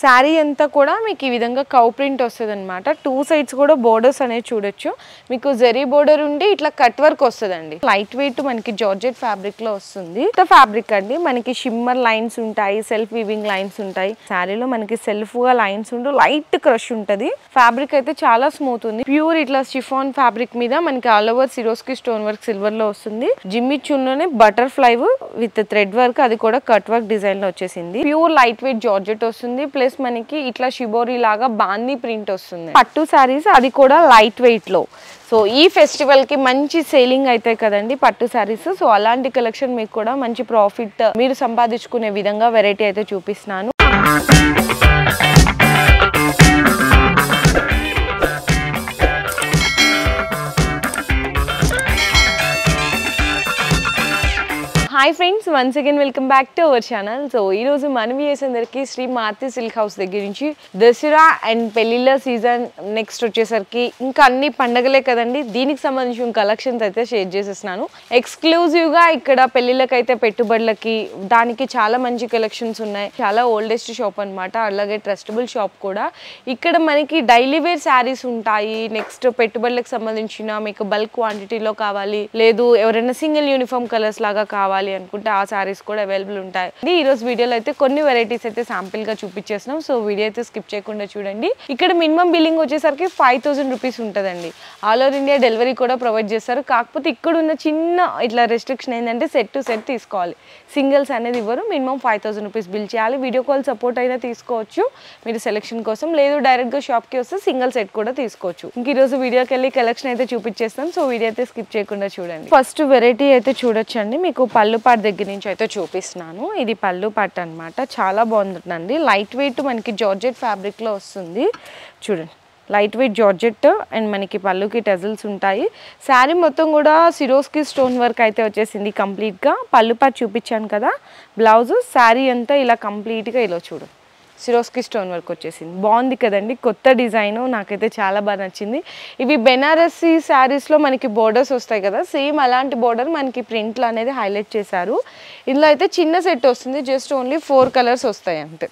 శారీ అంతా కూడా మీకు ఈ విధంగా కౌ ప్రింట్ వస్తుందన్నమాట. 2 సైడ్స్ కూడా బోర్డర్స్ అనేది చూడొచ్చు. మీకు జరీ బోర్డర్ ఉండి ఇట్లా కట్ వర్క్ వస్తుందండి. లైట్ వెయిట్ మనకి జార్జెట్ ఫ్యాబ్రిక్ లో వస్తుంది. ఫ్యాబ్రిక్ అండి, మనకి షిమ్మర్ లైన్స్ ఉంటాయి, సెల్ఫ్ వీవింగ్ లైన్స్ ఉంటాయి. శారీలో మనకి సెల్ఫ్ గా లైన్స్ ఉంటూ లైట్ క్రష్ ఉంటది. ఫ్యాబ్రిక్ అయితే చాలా స్మూత్ ఉంది. ప్యూర్ ఇట్లా షిఫాన్ ఫ్యాబ్రిక్ మీద మనకి all over Swarovski stone work silver లో వస్తుంది. జిమ్మి చున్లోనే బటర్ఫ్లై విత్ థ్రెడ్ వర్క్, అది కూడా కట్ వర్క్ డిజైన్ లో వచ్చేసింది. ప్యూర్ లైట్ వెయిట్ జార్జెట్ వస్తుంది. ప్లస్ మనకి ఇట్లా షిబోరి లాగా బాందీ ప్రింట్ వస్తుంది. పట్టు శారీస్, అది కూడా లైట్ వెయిట్ లో. సో ఈ ఫెస్టివల్ కి మంచి సేలింగ్ అవుతాయి కదండి పట్టు శారీస్. సో అలాంటి కలెక్షన్ మీకు కూడా మంచి ప్రాఫిట్ మీరు సంపాదించుకునే విధంగా వెరైటీ అయితే చూపిస్తున్నాను. Hi friends, once again welcome back to our channel. So ఈరోజు మన వ్యూయర్స్ అందరికీ శ్రీ మారుతి సిల్క్ హౌస్ దగ్గర నుంచి దసరా అండ్ పెళ్లిళ్ళ సీజన్ నెక్స్ట్ వచ్చేసరికి ఇంకా అన్ని పండగలే కదండి, దీనికి సంబంధించిన కలెక్షన్స్ అయితే షేర్ చేసేస్తున్నాను. ఎక్స్క్లూజివ్గా ఇక్కడ పెళ్లిళ్ళకైతే పెట్టుబడులకి దానికి చాలా మంచి కలెక్షన్స్ ఉన్నాయి. చాలా ఓల్డెస్ట్ షాప్ అనమాట, అలాగే ట్రస్టబుల్ షాప్ కూడా. ఇక్కడ మనకి డైలీ వేర్ శారీస్ ఉంటాయి. నెక్స్ట్ పెట్టుబడులకు సంబంధించిన మీకు బల్క్ క్వాంటిటీలో కావాలి, లేదు ఎవరైనా సింగిల్ యూనిఫామ్ కలర్స్ లాగా కావాలి అనుకుంటే ఆ సారీస్ కూడా అవైలబుల్ ఉంటాయి. ఈ రోజు వీడియోలో అయితే కొన్ని వెరైటీస్ అయితే శాంపిల్ గా చూపించేస్తున్నాం. సో వీడియో అయితే స్కిప్ చేయకుండా చూడండి. ఇక్కడ మినిమం బిల్లింగ్ వచ్చేసరికి 5000 రూపీస్ ఉంటుందండి. ఆల్ ఓవర్ ఇండియా డెలివరీ కూడా ప్రొవైడ్ చేస్తారు. కాకపోతే ఇక్కడ ఉన్న చిన్న ఇట్లా రెస్ట్రిక్షన్ ఏంటంటే సెట్ టు సెట్ తీసుకోవాలి, సింగిల్స్ అనేది ఇవ్వరు. మినిమం 5000 రూపీస్ బిల్ చేయాలి. వీడియో కాల్ సపోర్ట్ అయినా తీసుకోవచ్చు మీరు సెలెక్షన్ కోసం, లేదు డైరెక్ట్ గా షాప్ కి వస్తే సింగిల్ సెట్ కూడా తీసుకోవచ్చు. ఇంక ఈ రోజు వీడియోకి వెళ్ళి కలెక్షన్ అయితే చూపించేస్తాం. సో వీడియో అయితే స్కిప్ చేయకుండా చూడండి. ఫస్ట్ వెరైటీ అయితే చూడొచ్చండి, మీకు పళ్ళు పాట్ దగ్గర నుంచి అయితే చూపిస్తున్నాను. ఇది పళ్ళు పాట్ అనమాట, చాలా బాగుంటుందండి. లైట్ వెయిట్ మనకి జార్జెట్ ఫ్యాబ్రిక్ లో వస్తుంది. చూడండి, లైట్ వెయిట్ జార్జెట్ అండ్ మనకి పళ్ళుకి టెజల్స్ ఉంటాయి. శారీ మొత్తం కూడా సిరోస్కి స్టోన్ వర్క్ అయితే వచ్చేసింది కంప్లీట్గా. పళ్ళు పాట్ చూపించాను కదా, బ్లౌజ్ శారీ అంతా ఇలా కంప్లీట్గా ఇలా చూడు సిరోస్కి స్టోన్ వర్క్ వచ్చేసింది. బాగుంది కదండి, కొత్త డిజైన్, నాకైతే చాలా బాగా నచ్చింది. ఇవి బెనారసీ శారీస్లో మనకి బోర్డర్స్ వస్తాయి కదా, సేమ్ అలాంటి బోర్డర్ మనకి ప్రింట్లు అనేది హైలైట్ చేశారు. ఇందులో అయితే చిన్న సెట్ వస్తుంది, జస్ట్ ఓన్లీ 4 కలర్స్ వస్తాయి అంతే,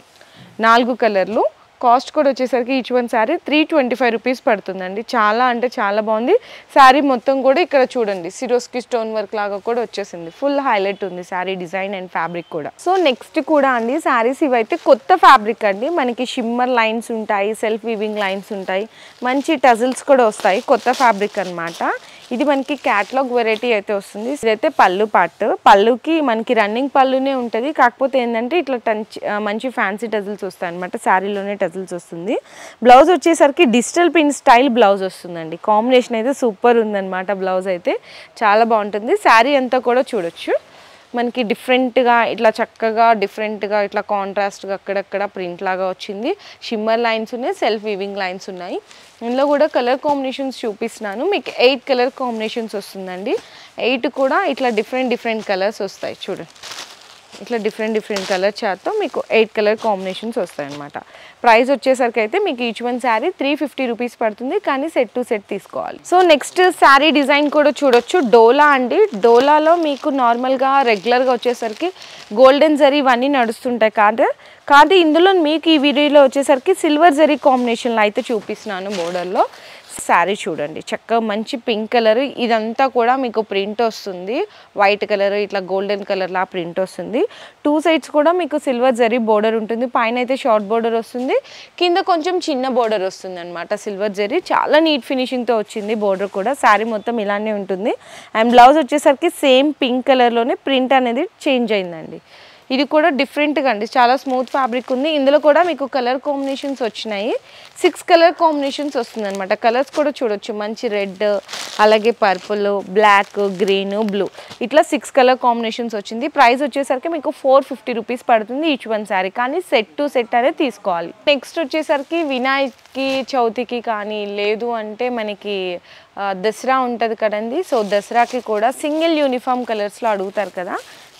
4 కలర్లు. కాస్ట్ కూడా వచ్చేసరికి ఈచ్ వన్ శారీ 325 రూపీస్ పడుతుందండి. చాలా అంటే చాలా బాగుంది. శారీ మొత్తం కూడా ఇక్కడ చూడండి సిరోస్కి స్టోన్ వర్క్ లాగా కూడా వచ్చేసింది. ఫుల్ హైలైట్ ఉంది శారీ డిజైన్ అండ్ ఫ్యాబ్రిక్ కూడా. సో నెక్స్ట్ కూడా అండి శారీస్ ఇవైతే కొత్త ఫ్యాబ్రిక్ అండి, మనకి షిమ్మర్ లైన్స్ ఉంటాయి, సెల్ఫ్ వీవింగ్ లైన్స్ ఉంటాయి, మంచి టజిల్స్ కూడా వస్తాయి. కొత్త ఫ్యాబ్రిక్ అనమాట. ఇది మనకి క్యాటలాగ్ వెరైటీ అయితే వస్తుంది. ఇదైతే పళ్ళు పార్ట్, పళ్ళుకి మనకి రన్నింగ్ పళ్ళునే ఉంటుంది. కాకపోతే ఏంటంటే ఇట్లా మంచి ఫ్యాన్సీ టజిల్స్ వస్తాయి అనమాట, శారీలోనే టజిల్స్ వస్తుంది. బ్లౌజ్ వచ్చేసరికి డిజిటల్ ప్రింట్ స్టైల్ బ్లౌజ్ వస్తుందండి. కాంబినేషన్ అయితే సూపర్ ఉందన్నమాట. బ్లౌజ్ అయితే చాలా బాగుంటుంది. శారీ అంతా కూడా చూడొచ్చు మనకి డిఫరెంట్గా ఇట్లా చక్కగా డిఫరెంట్గా ఇట్లా కాంట్రాస్ట్గా అక్కడక్కడ ప్రింట్ లాగా వచ్చింది. షిమ్మర్ లైన్స్ ఉన్నాయి, సెల్ఫ్ వీవింగ్ లైన్స్ ఉన్నాయి. ఇందులో కూడా కలర్ కాంబినేషన్స్ చూపిస్తున్నాను. మీకు 8 కలర్ కాంబినేషన్స్ వస్తుందండి. 8 కూడా ఇట్లా డిఫరెంట్ కలర్స్ వస్తాయి. చూడండి, ఇట్లా డిఫరెంట్ కలర్ చార్ట్తో మీకు 8 కలర్ కాంబినేషన్స్ వస్తాయి అనమాట. ప్రైస్ వచ్చేసరికి అయితే మీకు ఈచ్ వన్ శారీ 350 రూపీస్ పడుతుంది, కానీ సెట్ టు సెట్ తీసుకోవాలి. సో నెక్స్ట్ శారీ డిజైన్ కూడా చూడొచ్చు. డోలా అండి, డోలాలో మీకు నార్మల్గా రెగ్యులర్గా వచ్చేసరికి గోల్డెన్ జరీ ఇవన్నీ నడుస్తుంటాయి కానీ ఇందులో మీకు ఈ వీడియోలో వచ్చేసరికి సిల్వర్ జరీ కాంబినేషన్లో అయితే చూపిస్తున్నాను. బోర్డర్లో శారీ చూడండి, చక్కగా మంచి పింక్ కలర్, ఇదంతా కూడా మీకు ప్రింట్ వస్తుంది. వైట్ కలర్ ఇట్లా గోల్డెన్ కలర్లా ప్రింట్ వస్తుంది. 2 సైడ్స్ కూడా మీకు సిల్వర్ జరీ బోర్డర్ ఉంటుంది. పైన అయితే షార్ట్ బోర్డర్ వస్తుంది, కింద కొంచెం చిన్న బోర్డర్ వస్తుంది అనమాట. సిల్వర్ జరీ చాలా నీట్ ఫినిషింగ్తో వచ్చింది. బోర్డర్ కూడా శారీ మొత్తం ఇలానే ఉంటుంది. అండ్ బ్లౌజ్ వచ్చేసరికి సేమ్ పింక్ కలర్లోనే ప్రింట్ అనేది చేంజ్ అయిందండి. ఇది కూడా డిఫరెంట్గా అండి, చాలా స్మూత్ ఫ్యాబ్రిక్ ఉంది. ఇందులో కూడా మీకు కలర్ కాంబినేషన్స్ వచ్చినాయి. 6 కలర్ కాంబినేషన్స్ వస్తుంది అనమాట. కలర్స్ కూడా చూడొచ్చు, మంచి రెడ్, అలాగే పర్పుల్, బ్లాక్, గ్రీన్, బ్లూ, ఇట్లా 6 కలర్ కాంబినేషన్స్ వచ్చింది. ప్రైస్ వచ్చేసరికి మీకు 450 రూపీస్ పడుతుంది ఈచ్ వన్ శారీ, కానీ సెట్ టు సెట్ అనేది తీసుకోవాలి. నెక్స్ట్ వచ్చేసరికి వినాయక చవితికి కానీ, లేదు అంటే మనకి దసరా ఉంటుంది కదండి. సో దసరాకి కూడా సింగిల్ యూనిఫామ్ కలర్స్లో అడుగుతారు కదా,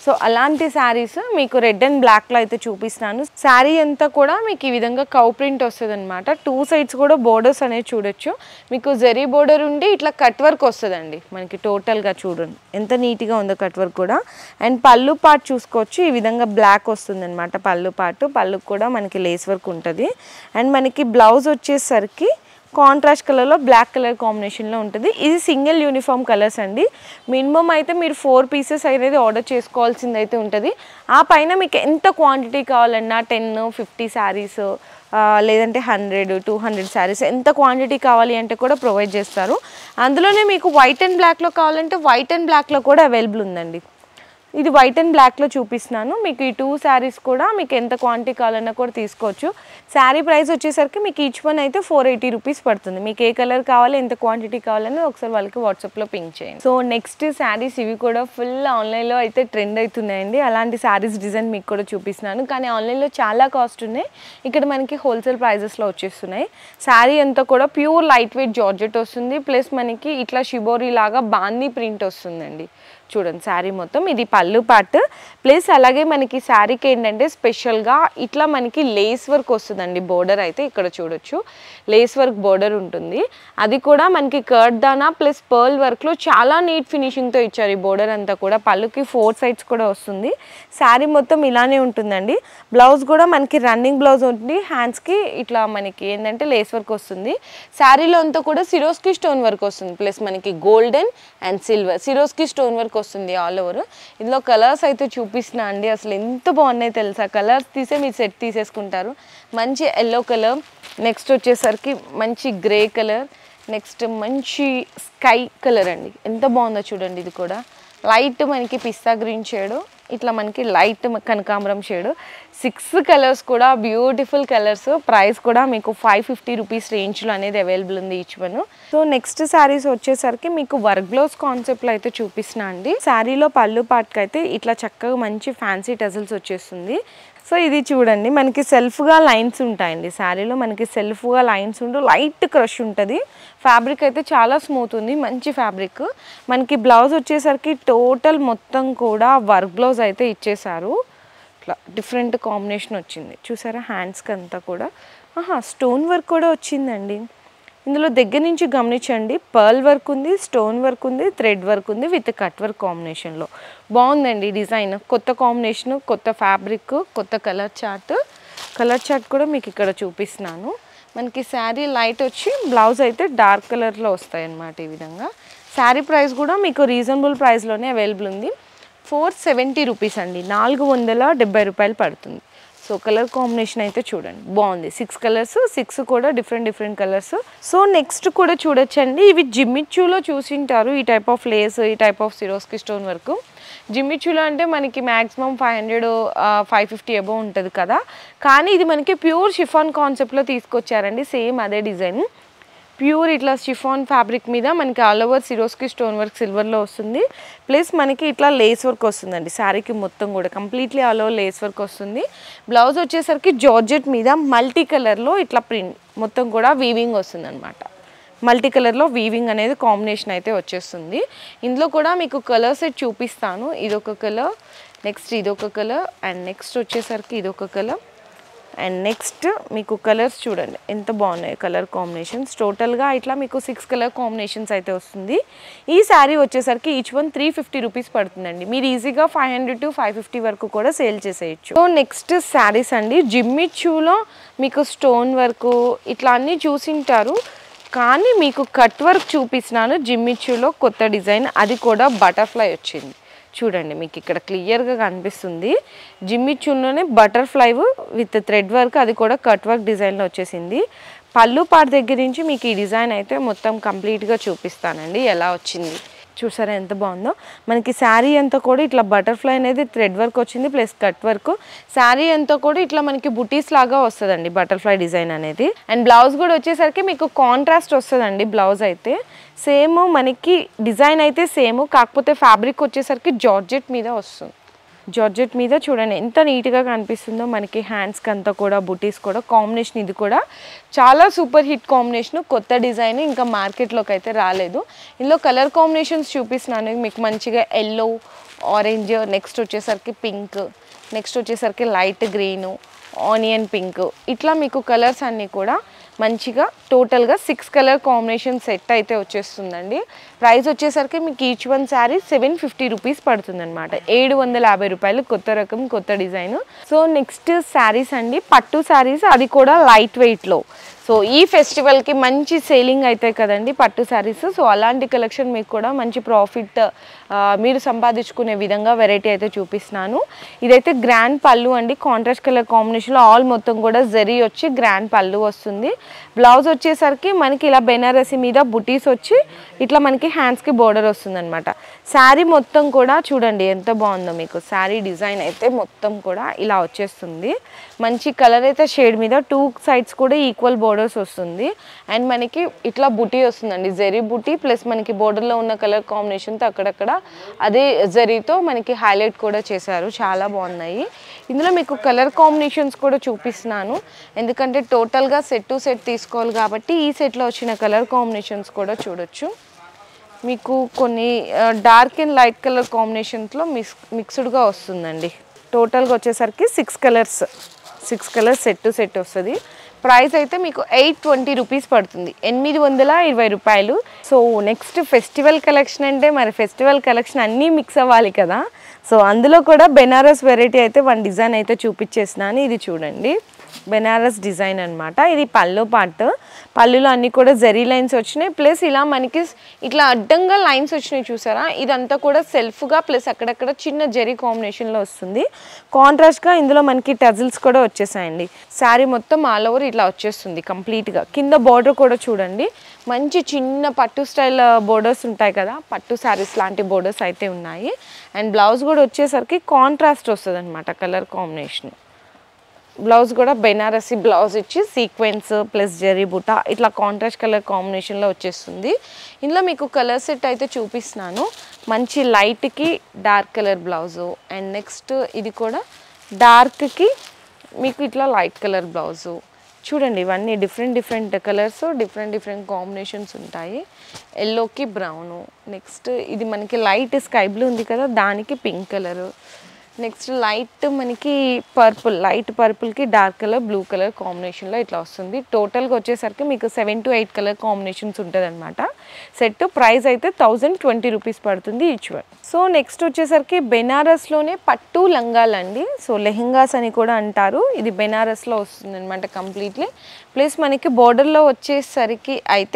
సో అలాంటి శారీస్ మీకు రెడ్ అండ్ బ్లాక్లో అయితే చూపిస్తున్నాను. శారీ అంతా కూడా మీకు ఈ విధంగా కౌ ప్రింట్ వస్తుంది అనమాట. 2 సైడ్స్ కూడా బోర్డర్స్ అనేది చూడొచ్చు. మీకు జరీ బోర్డర్ ఉండి ఇట్లా కట్ వర్క్ వస్తుందండి మనకి. టోటల్గా చూడండి ఎంత నీట్గా ఉందో కట్ వర్క్ కూడా. అండ్ పళ్ళు పార్ట్ చూసుకోవచ్చు, ఈ విధంగా బ్లాక్ వస్తుంది అనమాట పళ్ళు పార్ట్. పళ్ళుకు కూడా మనకి లేస్ వర్క్ ఉంటుంది. అండ్ మనకి బ్లౌజ్ వచ్చేసరికి కాంట్రాస్ట్ కలర్లో బ్లాక్ కలర్ కాంబినేషన్లో ఉంటుంది. ఇది సింగిల్ యూనిఫామ్ కలర్స్ అండి. మినిమం అయితే మీరు 4 పీసెస్ అనేది ఆర్డర్ చేసుకోవాల్సింది అయితే ఉంటుంది. ఆ పైన మీకు ఎంత క్వాంటిటీ కావాలన్నా 10, 50 శారీస్ లేదంటే 100, 200 శారీస్ ఎంత క్వాంటిటీ కావాలి అంటే కూడా ప్రొవైడ్ చేస్తారు. అందులోనే మీకు వైట్ అండ్ బ్లాక్లో కావాలంటే వైట్ అండ్ బ్లాక్లో కూడా అవైలబుల్ ఉందండి. ఇది వైట్ అండ్ బ్లాక్లో చూపిస్తున్నాను. మీకు ఈ 2 శారీస్ కూడా మీకు ఎంత క్వాంటిటీ కావాలన్నా కూడా తీసుకోవచ్చు. శారీ ప్రైస్ వచ్చేసరికి మీకు ఈచ్ వన్ అయితే 480 రూపీస్ పడుతుంది. మీకు ఏ కలర్ కావాలి, ఎంత క్వాంటిటీ కావాలని ఒకసారి వాళ్ళకి వాట్సాప్లో పింక్ చేయండి. సో నెక్స్ట్ శారీస్ ఇవి కూడా ఫుల్ ఆన్లైన్లో అయితే ట్రెండ్ అవుతున్నాయండి. అలాంటి శారీస్ డిజైన్ మీకు కూడా చూపిస్తున్నాను. కానీ ఆన్లైన్లో చాలా కాస్ట్ ఉన్నాయి, ఇక్కడ మనకి హోల్సేల్ ప్రైజెస్లో వచ్చేస్తున్నాయి. శారీ అంతా కూడా ప్యూర్ లైట్ వెయిట్ జార్జెట్ వస్తుంది. ప్లస్ మనకి ఇట్లా షిబోరీ లాగా బాందీ ప్రింట్ వస్తుందండి. చూడండి శారీ మొత్తం ఇది పళ్ళు పార్ట్. ప్లస్ అలాగే మనకి శారీకి ఏంటంటే స్పెషల్గా ఇట్లా మనకి లేస్ వర్క్ వస్తుందండి. బోర్డర్ అయితే ఇక్కడ చూడొచ్చు లేస్ వర్క్ బోర్డర్ ఉంటుంది. అది కూడా మనకి కర్డ్ దానా ప్లస్ పర్ల్ వర్క్లో చాలా నీట్ ఫినిషింగ్తో ఇచ్చారు. ఈ బోర్డర్ అంతా కూడా పళ్ళుకి 4 సైడ్స్ కూడా వస్తుంది. శారీ మొత్తం ఇలానే ఉంటుందండి. బ్లౌజ్ కూడా మనకి రన్నింగ్ బ్లౌజ్ ఉంటుంది. హ్యాండ్స్కి ఇట్లా మనకి ఏంటంటే లేస్ వర్క్ వస్తుంది. శారీలో అంతా కూడా సిరోస్కి స్టోన్ వర్క్ వస్తుంది. ప్లస్ మనకి golden and silver Swarovski stone work వస్తుంది ఆల్ ఓవర్. ఇందులో కలర్స్ అయితే చూపిస్తున్నా అండి. అసలు ఎంత బాగున్నాయి తెలుసా. కలర్స్ తీసే మీరు సెట్ తీసేసుకుంటారు. మంచి ఎల్లో కలర్, నెక్స్ట్ వచ్చేసరికి మంచి గ్రే కలర్, నెక్స్ట్ మంచి స్కై కలర్ అండి. ఎంత బాగుందో చూడండి. ఇది కూడా లైట్ మనకి పిస్తా గ్రీన్ షేడు, ఇట్లా మనకి లైట్ కనకాంబరం షేడు. 6 కలర్స్ కూడా బ్యూటిఫుల్ కలర్స్. ప్రైస్ కూడా మీకు 550 రూపీస్ రేంజ్లో అనేది అవైలబుల్ ఉంది each one. So next saris వచ్చేసరికి మీకు వర్క్ బ్లౌజ్ కాన్సెప్ట్లో అయితే చూపిస్తున్నా అండి. శారీలో పళ్ళు పార్ట్కి అయితే ఇట్లా చక్కగా మంచి ఫ్యాన్సీ టజల్స్ వచ్చేస్తుంది. సో ఇది చూడండి మనకి సెల్ఫ్గా లైన్స్ ఉంటాయండి. శారీలో మనకి సెల్ఫ్గా లైన్స్ ఉంటూ లైట్ క్రష్ ఉంటుంది. ఫ్యాబ్రిక్ అయితే చాలా స్మూత్ ఉంది, మంచి ఫ్యాబ్రిక్. మనకి బ్లౌజ్ వచ్చేసరికి టోటల్ మొత్తం కూడా వర్క్ బ్లౌజ్ అయితే ఇచ్చేసారు. ఇట్లా డిఫరెంట్ కాంబినేషన్ వచ్చింది చూసారా. హ్యాండ్స్కి అంతా కూడా స్టోన్ వర్క్ కూడా వచ్చిందండి. ఇందులో దగ్గర నుంచి గమనించండి, పర్ల్ వర్క్ ఉంది, స్టోన్ వర్క్ ఉంది, థ్రెడ్ వర్క్ ఉంది విత్ కట్ వర్క్ కాంబినేషన్లో. బాగుందండి డిజైన్. కొత్త కాంబినేషను, కొత్త ఫ్యాబ్రిక్, కొత్త కలర్ చార్ట్ కూడా మీకు ఇక్కడ చూపిస్తున్నాను. మనకి శారీ లైట్ వచ్చి బ్లౌజ్ అయితే డార్క్ కలర్లో వస్తాయి అన్నమాట. ఈ విధంగా శారీ ప్రైస్ కూడా మీకు రీజనబుల్ ప్రైస్లోనే అవైలబుల్ ఉంది. 470 రూపీస్ అండి, 470 రూపాయలు పడుతుంది. సో కలర్ కాంబినేషన్ అయితే చూడండి బాగుంది. 6 కలర్స్, 6 కూడా డిఫరెంట్ కలర్స్. సో నెక్స్ట్ కూడా చూడొచ్చండి. ఇవి జిమ్మిచ్చులో చూసింటారు. ఈ టైప్ ఆఫ్ లేస్, ఈ type of Swarovski stone work. జిమ్మిచ్చులో అంటే మనకి మ్యాక్సిమం 500, 550 అబోవ్ ఉంటుంది కదా. కానీ ఇది మనకి ప్యూర్ షిఫాన్ కాన్సెప్ట్లో తీసుకొచ్చారండి. సేమ్ అదే డిజైన్ ప్యూర్ ఇట్లా షిఫాన్ ఫ్యాబ్రిక్ మీద మనకి all over Swarovski stone work సిల్వర్లో వస్తుంది. ప్లస్ మనకి ఇట్లా లేస్ వర్క్ వస్తుందండి. శారీకి మొత్తం కూడా completely all over lace work వస్తుంది. బ్లౌజ్ వచ్చేసరికి జార్జెట్ మీద మల్టీ కలర్లో ఇట్లా ప్రింట్ మొత్తం కూడా వీవింగ్ వస్తుంది అనమాట. మల్టీ కలర్లో వీవింగ్ అనేది కాంబినేషన్ అయితే వచ్చేస్తుంది. ఇందులో కూడా మీకు కలర్స్ చూపిస్తాను. ఇదొక కలర్, నెక్స్ట్ ఇదొక కలర్, అండ్ నెక్స్ట్ వచ్చేసరికి ఇదొక కలర్, అండ్ నెక్స్ట్ మీకు కలర్స్ చూడండి ఎంత బాగున్నాయి కలర్ కాంబినేషన్స్. టోటల్గా ఇట్లా మీకు 6 కలర్ కాంబినేషన్స్ అయితే వస్తుంది. ఈ శారీ వచ్చేసరికి ఈచ్ వన్ 350 రూపీస్ పడుతుందండి. మీరు ఈజీగా 500 to 550 వరకు కూడా సేల్ చేసేయచ్చు. సో నెక్స్ట్ శారీస్ అండి. జిమ్మిచ్చులో మీకు స్టోన్ వర్క్ ఇట్లా అన్నీ చూసింటారు. కానీ మీకు కట్ వర్క్ చూపిస్తున్నాను జిమ్మిచ్చులో కొత్త డిజైన్. అది కూడా బటర్ఫ్లై వచ్చింది చూడండి. మీకు ఇక్కడ క్లియర్గా కనిపిస్తుంది. జిమ్మిచ్చులోనే బటర్ఫ్లై విత్ థ్రెడ్ వర్క్, అది కూడా కట్ వర్క్ డిజైన్లో వచ్చేసింది. పళ్ళు పార్ట్ దగ్గర నుంచి మీకు ఈ డిజైన్ అయితే మొత్తం కంప్లీట్గా చూపిస్తానండి ఎలా వచ్చింది. చూసారా ఎంత బాగుందో. మనకి శారీ అంతా కూడా ఇట్లా బటర్ఫ్లై అనేది థ్రెడ్ వర్క్ వచ్చింది ప్లస్ కట్ వర్క్. శారీ అంతా కూడా ఇట్లా మనకి బుటీస్ లాగా వస్తుందండి బటర్ఫ్లై డిజైన్ అనేది. అండ్ బ్లౌజ్ కూడా వచ్చేసరికి మీకు కాంట్రాస్ట్ వస్తుందండి. బ్లౌజ్ అయితే సేమ్ మనకి డిజైన్ అయితే సేమ్, కాకపోతే ఫ్యాబ్రిక్ వచ్చేసరికి జార్జెట్ మీద వస్తుంది. జార్జెట్ మీద చూడండి ఎంత నీట్గా కనిపిస్తుందో. మనకి హ్యాండ్స్కి అంతా కూడా బుటీస్ కూడా కాంబినేషన్, ఇది కూడా చాలా సూపర్ హిట్ కాంబినేషన్. కొత్త డిజైన్ ఇంకా మార్కెట్లోకి అయితే రాలేదు. ఇందులో కలర్ కాంబినేషన్స్ చూపిస్తున్నాను మీకు. మంచిగా ఎల్లో, ఆరెంజ్, నెక్స్ట్ వచ్చేసరికి పింక్, నెక్స్ట్ వచ్చేసరికి లైట్ గ్రీను, ఆనియన్ పింక్, ఇట్లా మీకు కలర్స్ అన్నీ కూడా మంచిగా టోటల్గా 6 కలర్ కాంబినేషన్ సెట్ అయితే వచ్చేస్తుందండి. ప్రైస్ వచ్చేసరికి మీకు ఈచ్ వన్ శారీ 750 రూపీస్ పడుతుంది అనమాట. 750 రూపాయలు, కొత్త రకం కొత్త డిజైన్. సో నెక్స్ట్ శారీస్ అండి, పట్టు శారీస్, అది కూడా లైట్ వెయిట్లో. సో ఈ ఫెస్టివల్కి మంచి సేలింగ్ అవుతాయి కదండి పట్టు శారీస్. సో అలాంటి కలెక్షన్ మీకు కూడా మంచి ప్రాఫిట్ మీరు సంపాదించుకునే విధంగా వెరైటీ అయితే చూపిస్తున్నాను. ఇదైతే గ్రాండ్ పళ్ళు అండి, కాంట్రాస్ట్ కలర్ కాంబినేషన్లో ఆల్ మొత్తం కూడా జరీ వచ్చి గ్రాండ్ పళ్ళు వస్తుంది. బ్లౌజ్ వచ్చేసరికి మనకి ఇలా బెనారసి మీద బుటీస్ వచ్చి ఇట్లా మనకి హ్యాండ్స్కి బోర్డర్ వస్తుంది అనమాట. శారీ మొత్తం కూడా చూడండి ఎంత బాగుందో, మీకు శారీ డిజైన్ అయితే మొత్తం కూడా ఇలా వచ్చేస్తుంది. మంచి కలర్ అయితే షేడ్ మీద 2 సైడ్స్ కూడా ఈక్వల్ బోర్డర్స్ వస్తుంది. అండ్ మనకి ఇట్లా బుటీ వస్తుందండి, జరీ బుటీ ప్లస్ మనకి బోర్డర్లో ఉన్న కలర్ కాంబినేషన్తో అక్కడక్కడ అదే జరీతో మనకి హైలైట్ కూడా చేశారు, చాలా బాగున్నాయి. ఇందులో మీకు కలర్ కాంబినేషన్స్ కూడా చూపిస్తున్నాను, ఎందుకంటే టోటల్గా సెట్ టు సెట్ తీసుకోవాలి కాబట్టి ఈ సెట్లో వచ్చిన కలర్ కాంబినేషన్స్ కూడా చూడొచ్చు. మీకు కొన్ని డార్క్ అండ్ లైట్ కలర్ కాంబినేషన్స్లో మిక్స్డ్గా వస్తుందండి. టోటల్గా వచ్చేసరికి 6 కలర్స్ సెట్ టు సెట్ వస్తుంది. ప్రైస్ అయితే మీకు 820 రూపీస్ పడుతుంది, 820 రూపాయలు. సో నెక్స్ట్ ఫెస్టివల్ కలెక్షన్ అంటే మరి ఫెస్టివల్ కలెక్షన్ అన్నీ మిక్స్ అవ్వాలి కదా. సో అందులో కూడా బెనారస్ వెరైటీ అయితే 1 డిజైన్ అయితే చూపించేసినాను. ఇది చూడండి, బెనారస్ డిజైన్ అనమాట. ఇది పళ్ళు పార్ట్, పళ్ళులో అన్నీ కూడా జరీ లైన్స్ వచ్చినాయి, ప్లస్ ఇలా మనకి ఇట్లా అడ్డంగా లైన్స్ వచ్చినాయి చూసారా. ఇదంతా కూడా సెల్ఫ్గా ప్లస్ అక్కడక్కడ చిన్న జరీ కాంబినేషన్లో వస్తుంది. కాంట్రాస్ట్గా ఇందులో మనకి టజిల్స్ కూడా వచ్చేసాయండి. శారీ మొత్తం ఆల్ ఓవర్ ఇట్లా వచ్చేస్తుంది కంప్లీట్గా. కింద బార్డర్ కూడా చూడండి, మంచి చిన్న పట్టు స్టైల్ బోర్డర్స్ ఉంటాయి కదా, పట్టు శారీస్ లాంటి బోర్డర్స్ అయితే ఉన్నాయి. అండ్ బ్లౌజ్ కూడా వచ్చేసరికి కాంట్రాస్ట్ వస్తుంది అనమాట కలర్ కాంబినేషన్. బ్లౌజ్ కూడా బెనారసి బ్లౌజ్ ఇచ్చి సీక్వెన్స్ ప్లస్ జరీ బుటా ఇట్లా కాంట్రాస్ట్ కలర్ కాంబినేషన్లో వచ్చేస్తుంది. ఇందులో మీకు కలర్ సెట్ అయితే చూపిస్తున్నాను. మంచి లైట్కి dark colour blouse, and next ఇది కూడా డార్క్కి మీకు ఇట్లా లైట్ కలర్ బ్లౌజు. చూడండి ఇవన్నీ డిఫరెంట్ కలర్స్, డిఫరెంట్ కాంబినేషన్స్ ఉంటాయి. ఎల్లోకి బ్రౌను, నెక్స్ట్ ఇది మనకి లైట్ స్కై బ్లూ ఉంది కదా, దానికి పింక్ కలరు, నెక్స్ట్ లైట్ మనకి పర్పుల్, లైట్ పర్పుల్కి డార్క్ కలర్ బ్లూ కలర్ కాంబినేషన్లో ఇట్లా వస్తుంది. టోటల్గా వచ్చేసరికి మీకు 7 to 8 కలర్ కాంబినేషన్స్ ఉంటుంది అనమాట సెట్. ప్రైస్ అయితే 1020 రూపీస్ పడుతుంది ఈచ్ వన్. సో నెక్స్ట్ వచ్చేసరికి బెనారస్లోనే పట్టు లంగాలండి. సో లెహెంగాస్ అని కూడా అంటారు. ఇది బెనారస్లో వస్తుంది అనమాట కంప్లీట్లీ. ప్లస్ మనకి బోర్డర్లో వచ్చేసరికి అయితే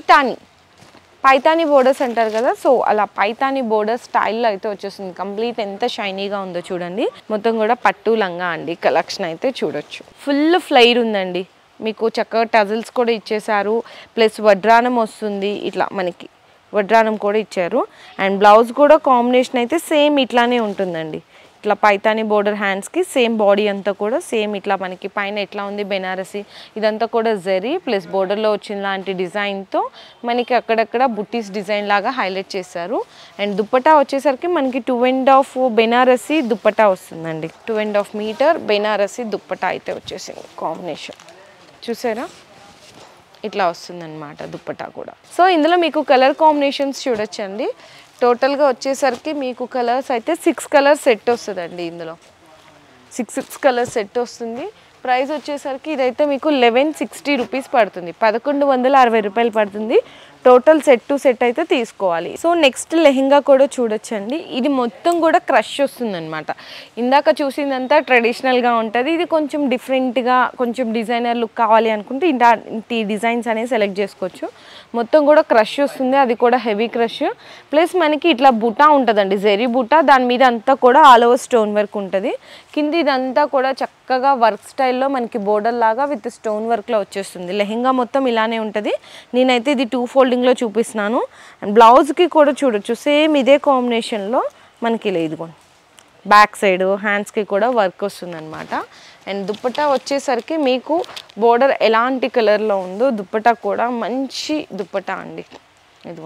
పైతానీ బోర్డర్స్ అంటారు కదా, సో అలా పైతానీ బోర్డర్ స్టైల్లో అయితే వచ్చేస్తుంది కంప్లీట్. ఎంత షైనీగా ఉందో చూడండి. మొత్తం కూడా పట్టు లంగా అండి కలెక్షన్ అయితే చూడొచ్చు. ఫుల్ ఫ్లైర్ ఉందండి, మీకు చక్కగా టజిల్స్ కూడా ఇచ్చేసారు, ప్లస్ వడ్రానం వస్తుంది, ఇట్లా మనకి వడ్రానం కూడా ఇచ్చారు. అండ్ బ్లౌజ్ కూడా కాంబినేషన్ అయితే సేమ్ ఇట్లానే ఉంటుందండి. ఇట్లా పైతానీ బోర్డర్ హ్యాండ్స్కి సేమ్ బాడీ అంతా కూడా సేమ్ ఇట్లా మనకి పైన ఎట్లా ఉంది బెనారసి, ఇదంతా కూడా జరీ ప్లస్ బోర్డర్లో వచ్చిన లాంటి డిజైన్తో మనకి అక్కడక్కడ బుట్టీస్ డిజైన్ లాగా హైలైట్ చేశారు. అండ్ దుప్పటా వచ్చేసరికి మనకి 2.5 బెనారసి దుప్పటా వస్తుందండి. 2.5 మీటర్ బెనారసి దుప్పటా అయితే వచ్చేసింది కాంబినేషన్. చూసారా ఇట్లా వస్తుందన్నమాట దుప్పటా కూడా. సో ఇందులో మీకు కలర్ కాంబినేషన్స్ చూడొచ్చండి. టోటల్గా వచ్చేసరికి మీకు కలర్స్ అయితే 6 కలర్ సెట్ వస్తుందండి. ఇందులో 6 కలర్ సెట్ వస్తుంది. ప్రైస్ వచ్చేసరికి ఇదైతే మీకు 1160 రూపీస్ పడుతుంది, 1160 రూపాయలు పడుతుంది. టోటల్ సెట్ టు సెట్ అయితే తీసుకోవాలి. సో నెక్స్ట్ లెహెంగా కూడా చూడొచ్చండి. ఇది మొత్తం కూడా క్రష్ వస్తుంది అనమాట. ఇందాక చూసిందంతా ట్రెడిషనల్గా ఉంటుంది, ఇది కొంచెం డిఫరెంట్గా కొంచెం డిజైనర్ లుక్ కావాలి అనుకుంటే ఈ డిజైన్స్ అనేవి సెలెక్ట్ చేసుకోవచ్చు. మొత్తం కూడా క్రష్ వస్తుంది, అది కూడా హెవీ క్రష్. ప్లస్ మనకి ఇట్లా బుటా ఉంటుందండి, జెరీ బుటా, దాని మీద అంతా కూడా ఆల్ ఓవర్ స్టోన్ వర్క్ ఉంటుంది. కింద ఇదంతా కూడా చక్కగా వర్క్ స్టైల్లో మనకి బోర్డర్ లాగా విత్ స్టోన్ వర్క్లో వచ్చేస్తుంది. లెహెంగా మొత్తం ఇలానే ఉంటుంది. నేనైతే ఇది 2 ఫోల్డింగ్లో చూపిస్తున్నాను. అండ్ బ్లౌజ్కి కూడా చూడొచ్చు సేమ్ ఇదే కాంబినేషన్లో మనకి ఇలా ఇదిగోండి బ్యాక్ సైడ్ హ్యాండ్స్కి కూడా వర్క్ వస్తుంది అనమాట. అండ్ దుప్పటా వచ్చేసరికి మీకు బోర్డర్ ఎలాంటి కలర్లో ఉందో దుప్పటా కూడా మంచి దుప్పటా అండి. ఇదిగోండి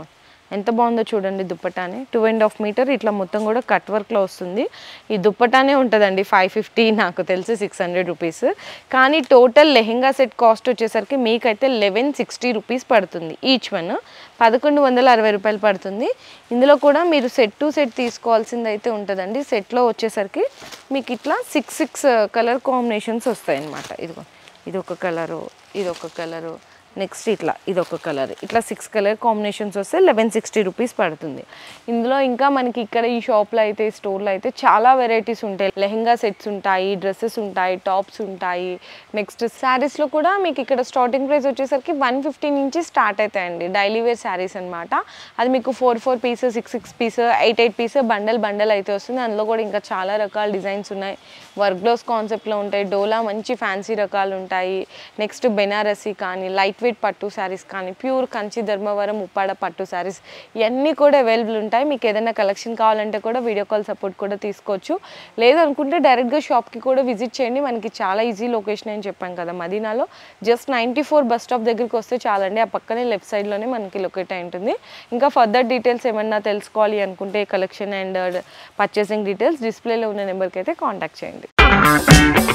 ఎంత బాగుందో చూడండి దుప్పటానే 2.5 మీటర్ ఇట్లా మొత్తం కూడా కట్ వర్క్లో వస్తుంది. ఈ దుప్పటానే ఉంటుందండి 550, నాకు తెలిసి 600 రూపీస్. కానీ టోటల్ లెహెంగా సెట్ కాస్ట్ వచ్చేసరికి మీకైతే 1160 రూపీస్ పడుతుంది. ఈచ్ వన్ 1160 రూపాయలు పడుతుంది. ఇందులో కూడా మీరు సెట్ టు సెట్ తీసుకోవాల్సింది అయితే ఉంటుందండి. సెట్లో వచ్చేసరికి మీకు ఇట్లా 6 కలర్ కాంబినేషన్స్ వస్తాయి అన్నమాట. ఇదిగో ఇదొక కలరు, ఇదొక కలరు, నెక్స్ట్ ఇట్లా ఇదొక కలర్, ఇట్లా 6 కలర్ కాంబినేషన్స్ వస్తే 1160 రూపీస్ పడుతుంది. ఇందులో ఇంకా మనకి ఇక్కడ ఈ షాప్లో అయితే స్టోర్లో అయితే చాలా వెరైటీస్ ఉంటాయి. లెహెంగా సెట్స్ ఉంటాయి, డ్రెస్సెస్ ఉంటాయి, టాప్స్ ఉంటాయి. నెక్స్ట్ శారీస్లో కూడా మీకు ఇక్కడ స్టార్టింగ్ ప్రైస్ వచ్చేసరికి 150 నుంచి స్టార్ట్ అవుతాయండి. డైలీ వేర్ శారీస్ అనమాట. అది మీకు 4 పీస్, 6 పీస్, 8 పీస్ బండల్ అయితే వస్తుంది. అందులో కూడా ఇంకా చాలా రకాల డిజైన్స్ ఉన్నాయి. వర్క్ బ్లౌజ్ కాన్సెప్ట్లో ఉంటాయి, డోలా మంచి ఫ్యాన్సీ రకాలు ఉంటాయి. నెక్స్ట్ బెనారసీ కానీ, లైట్ వెయిట్ పట్టు శారీస్ కానీ, ప్యూర్ కంచి ధర్మవరం ఉప్పాడ పట్టు శారీస్ ఇవన్నీ కూడా అవైలబుల్ ఉంటాయి. మీకు ఏదైనా కలెక్షన్ కావాలంటే కూడా వీడియో కాల్ సపోర్ట్ కూడా తీసుకోవచ్చు. లేదనుకుంటే డైరెక్ట్గా షాప్కి కూడా విజిట్ చేయండి. మనకి చాలా ఈజీ లొకేషన్ అని చెప్పాం కదా మదీనాలో. జస్ట్ 94 బస్ స్టాప్ దగ్గరికి వస్తే చాలండి. ఆ పక్కనే లెఫ్ట్ సైడ్లోనే మనకి లొకేట్ అయి ఉంటుంది. ఇంకా ఫర్దర్ డీటెయిల్స్ ఏమన్నా తెలుసుకోవాలి అనుకుంటే కలెక్షన్ అండ్ పర్చేసింగ్ డీటెయిల్స్ డిస్ప్లేలో ఉన్న నెంబర్కి అయితే కాంటాక్ట్ చేయండి.